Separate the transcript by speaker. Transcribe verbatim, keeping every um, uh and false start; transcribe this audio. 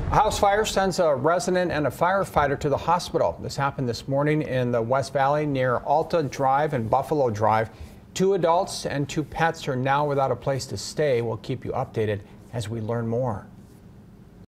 Speaker 1: A house fire sends a resident and a firefighter to the hospital. This happened this morning in the West Valley near Alta Drive and Buffalo Drive. Two adults and two pets are now without a place to stay. We'll keep you updated as we learn more.